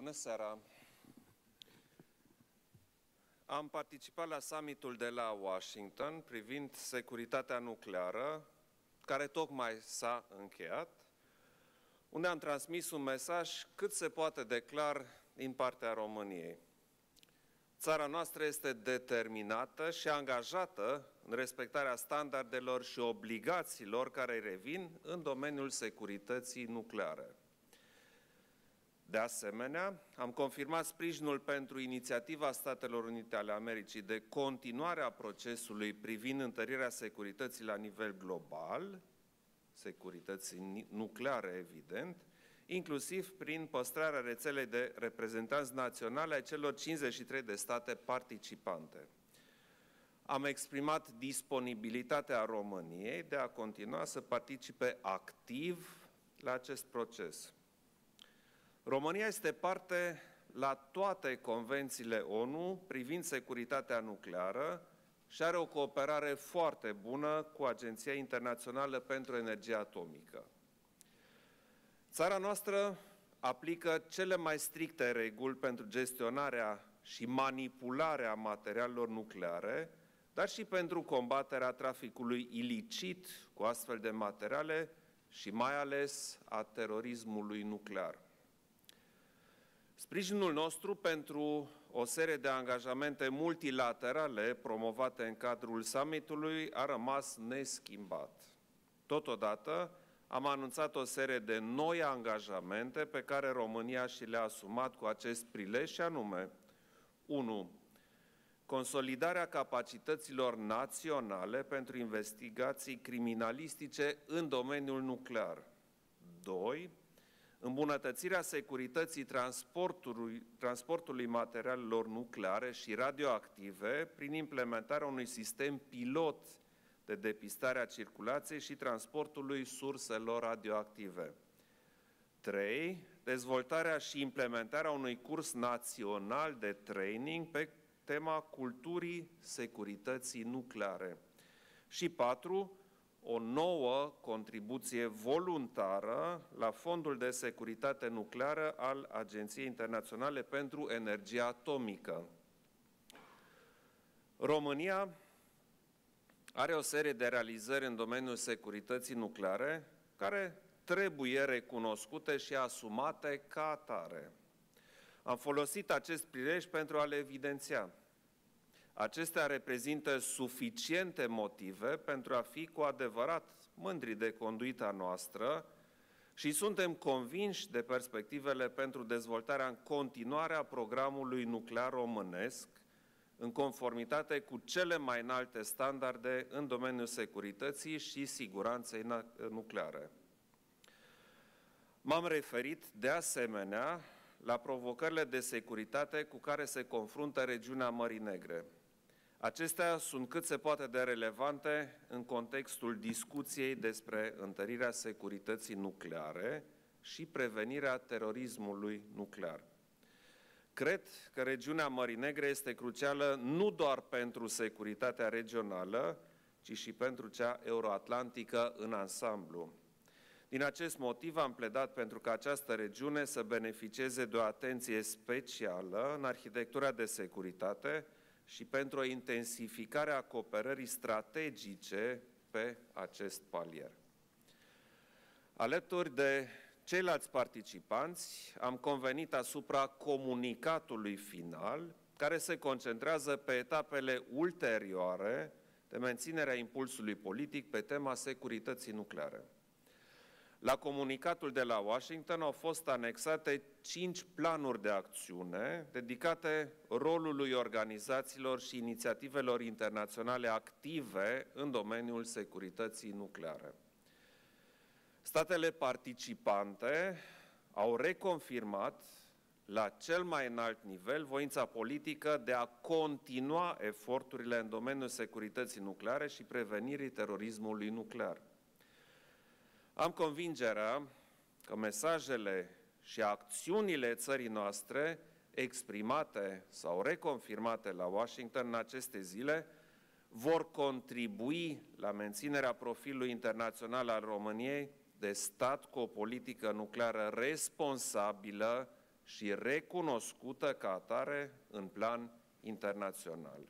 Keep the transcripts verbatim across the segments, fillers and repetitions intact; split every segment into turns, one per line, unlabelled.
Bună seara! Am participat la summitul de la Washington privind securitatea nucleară, care tocmai s-a încheiat, unde am transmis un mesaj cât se poate de clar din partea României. Țara noastră este determinată și angajată în respectarea standardelor și obligațiilor care îi revin în domeniul securității nucleare. De asemenea, am confirmat sprijinul pentru inițiativa Statelor Unite ale Americii de continuare a procesului privind întărirea securității la nivel global, securității nucleare, evident, inclusiv prin păstrarea rețelei de reprezentanți naționale ai celor cincizeci și trei de state participante. Am exprimat disponibilitatea României de a continua să participe activ la acest proces. România este parte la toate convențiile ONU privind securitatea nucleară și are o cooperare foarte bună cu Agenția Internațională pentru Energie Atomică. Țara noastră aplică cele mai stricte reguli pentru gestionarea și manipularea materialelor nucleare, dar și pentru combaterea traficului ilicit cu astfel de materiale și mai ales a terorismului nuclear. Sprijinul nostru pentru o serie de angajamente multilaterale promovate în cadrul summitului a rămas neschimbat. Totodată, am anunțat o serie de noi angajamente pe care România și le-a asumat cu acest prilej, și anume unu. Consolidarea capacităților naționale pentru investigații criminalistice în domeniul nuclear. doi. Îmbunătățirea securității transportului, transportului materialelor nucleare și radioactive prin implementarea unui sistem pilot de depistare a circulației și transportului surselor radioactive. trei. Dezvoltarea și implementarea unui curs național de training pe tema culturii securității nucleare. Și patru. O nouă contribuție voluntară la Fondul de Securitate Nucleară al Agenției Internaționale pentru Energie Atomică. România are o serie de realizări în domeniul securității nucleare care trebuie recunoscute și asumate ca atare. Am folosit acest prilej pentru a le evidenția. Acestea reprezintă suficiente motive pentru a fi cu adevărat mândri de conduita noastră și suntem convinși de perspectivele pentru dezvoltarea în continuare a programului nuclear românesc, în conformitate cu cele mai înalte standarde în domeniul securității și siguranței nucleare. M-am referit de asemenea la provocările de securitate cu care se confruntă regiunea Mării Negre. Acestea sunt cât se poate de relevante în contextul discuției despre întărirea securității nucleare și prevenirea terorismului nuclear. Cred că regiunea Mării Negre este crucială nu doar pentru securitatea regională, ci și pentru cea euroatlantică în ansamblu. Din acest motiv am pledat pentru ca această regiune să beneficieze de o atenție specială în arhitectura de securitate și pentru o intensificare a cooperării strategice pe acest palier. Alături de ceilalți participanți, am convenit asupra comunicatului final, care se concentrează pe etapele ulterioare de menținerea impulsului politic pe tema securității nucleare. La comunicatul de la Washington au fost anexate cinci planuri de acțiune dedicate rolului organizațiilor și inițiativelor internaționale active în domeniul securității nucleare. Statele participante au reconfirmat la cel mai înalt nivel voința politică de a continua eforturile în domeniul securității nucleare și prevenirii terorismului nuclear. Am convingerea că mesajele și acțiunile țării noastre exprimate sau reconfirmate la Washington în aceste zile vor contribui la menținerea profilului internațional al României de stat cu o politică nucleară responsabilă și recunoscută ca atare în plan internațional.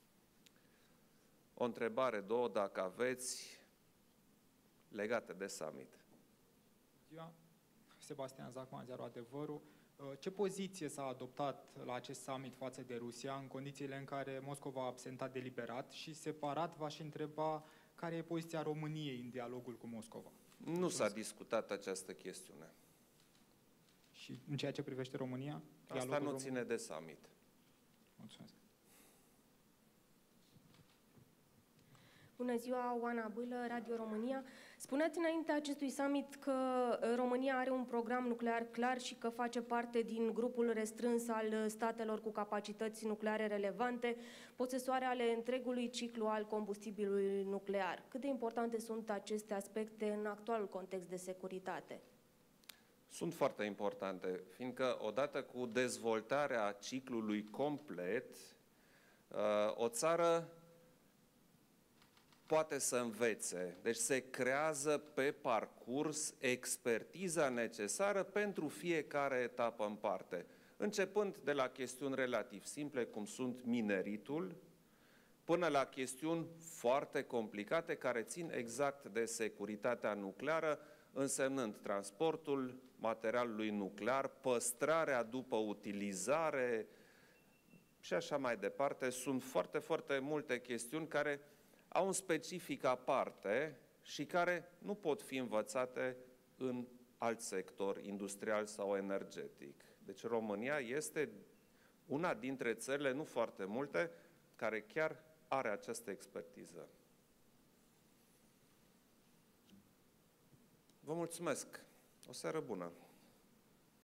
O întrebare, două, dacă aveți, legate de summit.
Ziua. Sebastian Zacman, Ziarul Adevărul. Ce poziție s-a adoptat la acest summit față de Rusia, în condițiile în care Moscova a absentat deliberat, și separat v-aș întreba care e poziția României în dialogul cu Moscova?
Nu s-a discutat această chestiune.
Și în ceea ce privește România?
Asta nu ține de summit.
Mulțumesc.
Bună ziua, Oana Bâlă, Radio România. Spuneați înainte acestui summit că România are un program nuclear clar și că face parte din grupul restrâns al statelor cu capacități nucleare relevante, posesoare ale întregului ciclu al combustibilului nuclear. Cât de importante sunt aceste aspecte în actualul context de securitate?
Sunt foarte importante, fiindcă odată cu dezvoltarea ciclului complet, o țară poate să învețe. Deci se creează pe parcurs expertiza necesară pentru fiecare etapă în parte, începând de la chestiuni relativ simple, cum sunt mineritul, până la chestiuni foarte complicate care țin exact de securitatea nucleară, însemnând transportul materialului nuclear, păstrarea după utilizare și așa mai departe. Sunt foarte, foarte multe chestiuni care au un specific aparte și care nu pot fi învățate în alt sector industrial sau energetic. Deci România este una dintre țările, nu foarte multe, care chiar are această expertiză. Vă mulțumesc! O seară bună!